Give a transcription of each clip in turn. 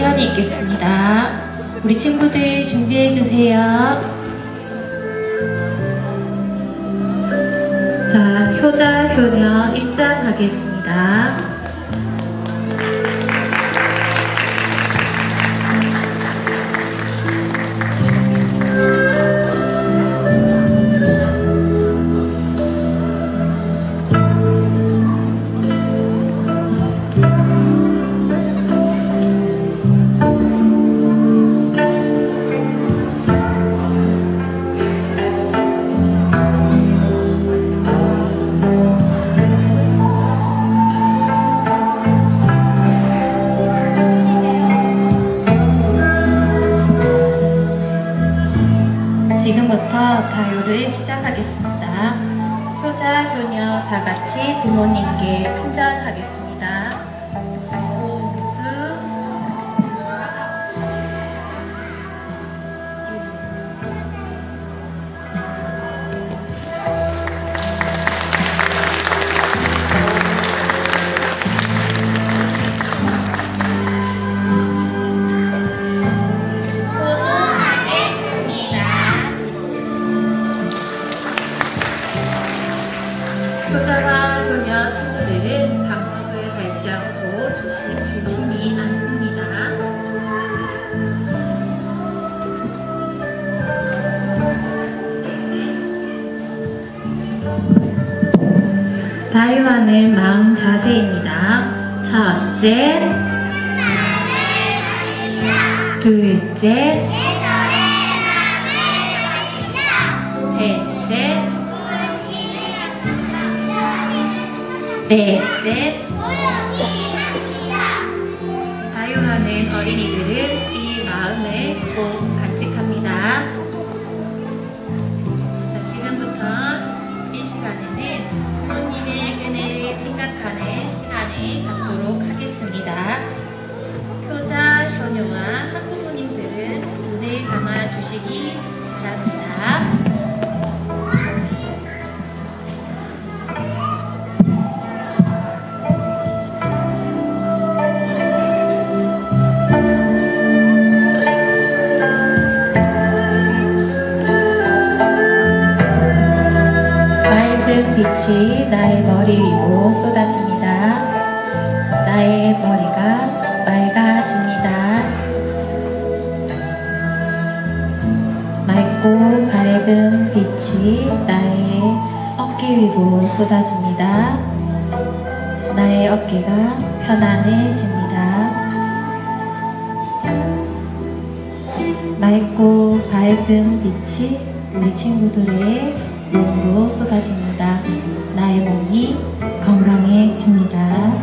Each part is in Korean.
시간이 있겠습니다. 우리 친구들 준비해 주세요. 자, 효자, 효녀 입장하겠습니다. 지금부터 가요를 시작하겠습니다. 효자, 효녀 다 같이 부모님께 큰절하겠습니다. 옹수 효자와 효녀 친구들은 방석을 밟지 않고 조심히 앉습니다. 다유하는 마음 자세입니다. 첫째, 둘째, 셋째, 넷째. 다유하는 어린이들은 이 마음을 꼭 간직합니다. 지금부터 이 시간에는 부모님의 은혜를 생각하는 시간을 갖도록 하겠습니다. 효자, 효녀와 학부모님들은 눈을 감아주시기 바랍니다. 빛이 나의 머리 위로 쏟아집니다. 나의 머리가 맑아집니다. 맑고 밝은 빛이 나의 어깨 위로 쏟아집니다. 나의 어깨가 편안해집니다. 맑고 밝은 빛이 우리 친구들의 몸으로 쏟아집니다. 나의 몸이 건강해집니다.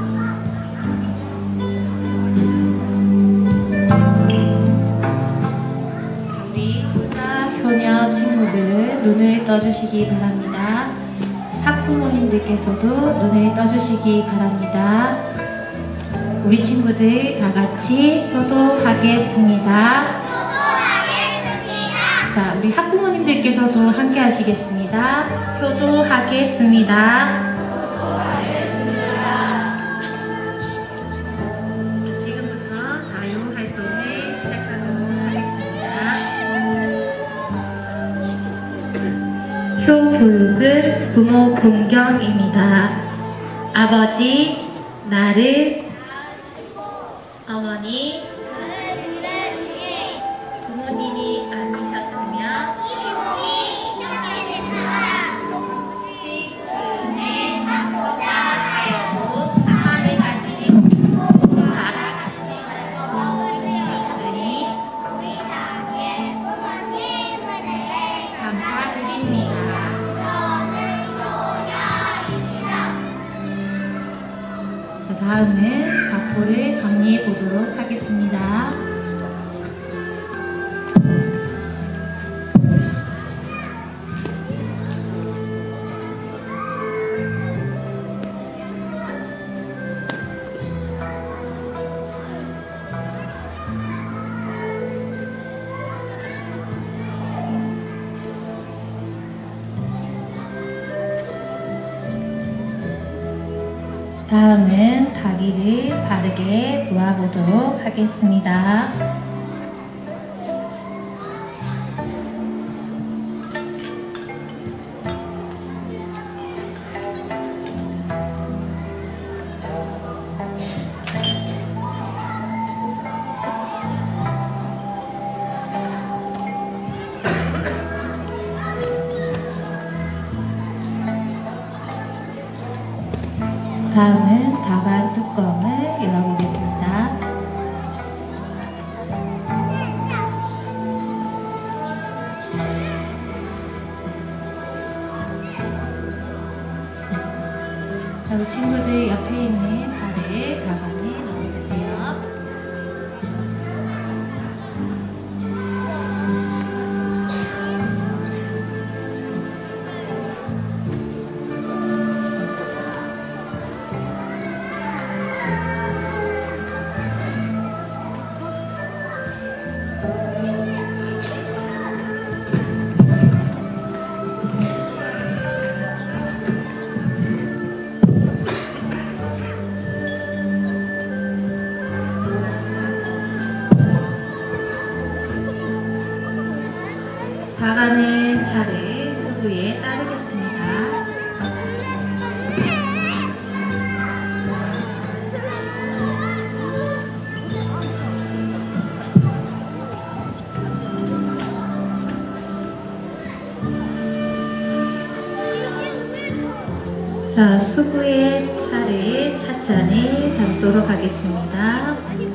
우리 효자, 효녀 친구들 눈을 떠주시기 바랍니다. 학부모님들께서도 눈을 떠주시기 바랍니다. 우리 친구들 다 같이 효도하겠습니다. 자, 우리 학부모님들께서도 함께 하시겠습니다. 효도하겠습니다. 지금부터 다요 활동을 시작하도록 하겠습니다. 효교육은 부모 공경입니다. 아버지, 나를, 어머니, 부모님이 아니셨으며 지금의 하고자 하여도 하늘같이 받으셨으니 감사드립니다. 다음은 가포를 정리해 보도록 하겠습니다. 다음은 다리를 바르게 놓아보도록 하겠습니다. 다음은 다간 뚜껑을 열어보겠습니다. 우리 친구들 옆에 있는 자리에 다간을 넣어주세요. 다간의 차례 수구에 따르겠습니다. 자, 수구의 차례 찻잔을 담도록 하겠습니다.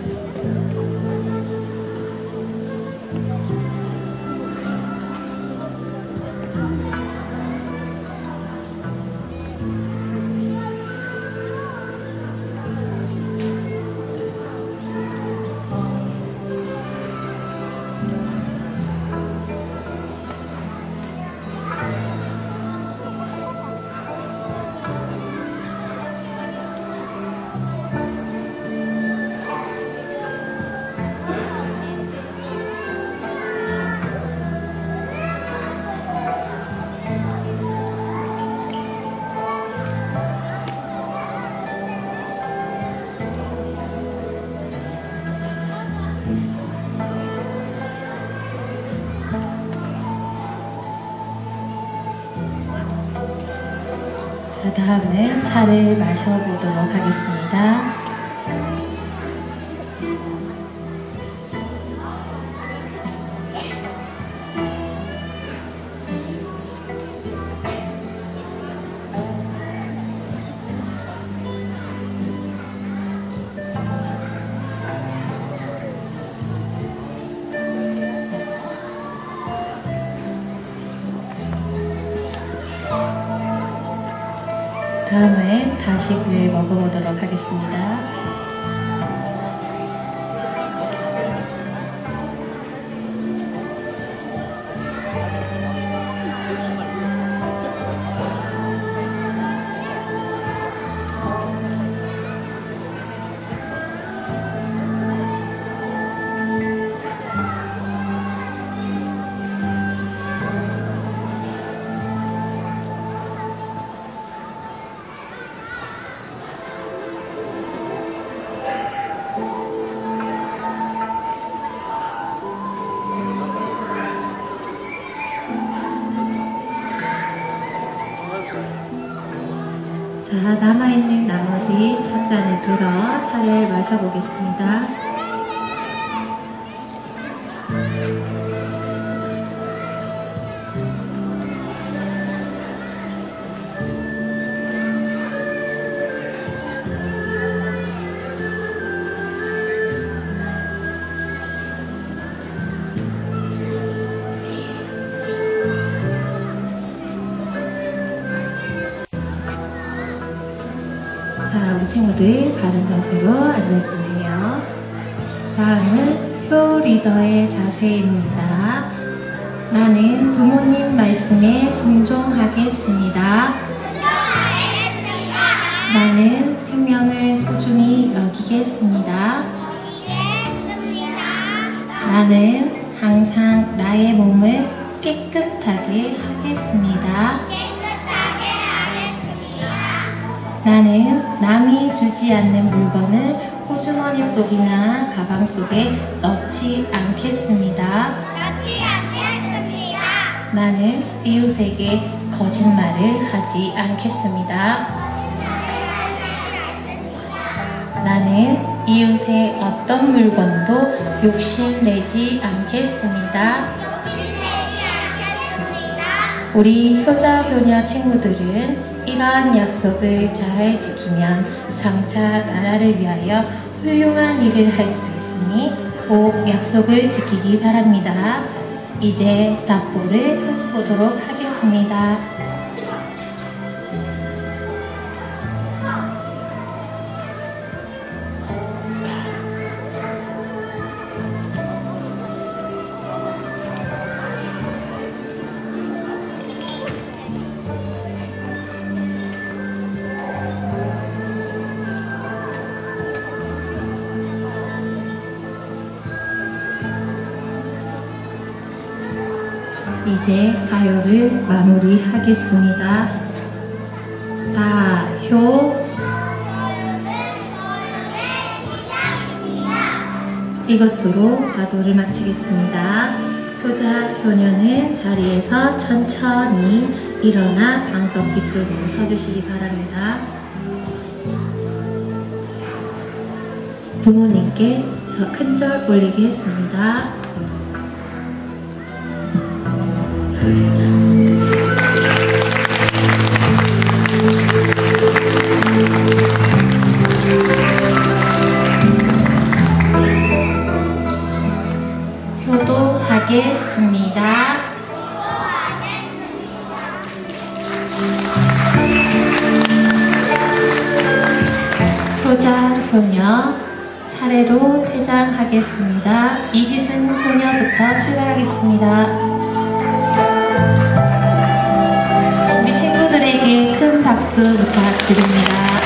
자, 다음은 차를 마셔보도록 하겠습니다. 다음은 다식을 먹어보도록 하겠습니다. 자, 남아있는 나머지 찻잔을 들어 차를 마셔보겠습니다. 자, 우리 친구들 바른 자세로 앉아주세요. 다음은 표 리더의 자세입니다. 나는 부모님 말씀에 순종하겠습니다. 나는 생명을 소중히 여기겠습니다. 나는 항상 나의 몸을 깨끗하게 하겠습니다. 나는 남이 주지 않는 물건을 호주머니 속이나 가방 속에 넣지 않겠습니다. 나는 이웃에게 거짓말을 하지 않겠습니다. 나는 이웃의 어떤 물건도 욕심내지 않겠습니다. 우리 효자 효녀 친구들은 이러한 약속을 잘 지키면 장차 나라를 위하여 훌륭한 일을 할 수 있으니 꼭 약속을 지키기 바랍니다. 이제 답보를 펼쳐보도록 하겠습니다. 이제 가요를 마무리하겠습니다. 가효 이것으로 가도를 마치겠습니다. 효자 효녀는 자리에서 천천히 일어나 방석 뒤쪽으로 서주시기 바랍니다. 부모님께 저 큰절 올리게 했습니다. 효도하겠습니다. 효자 효녀 차례로 퇴장하겠습니다. 이지승 효녀부터 출발하겠습니다. 우리 친구들에게 큰 박수 부탁드립니다.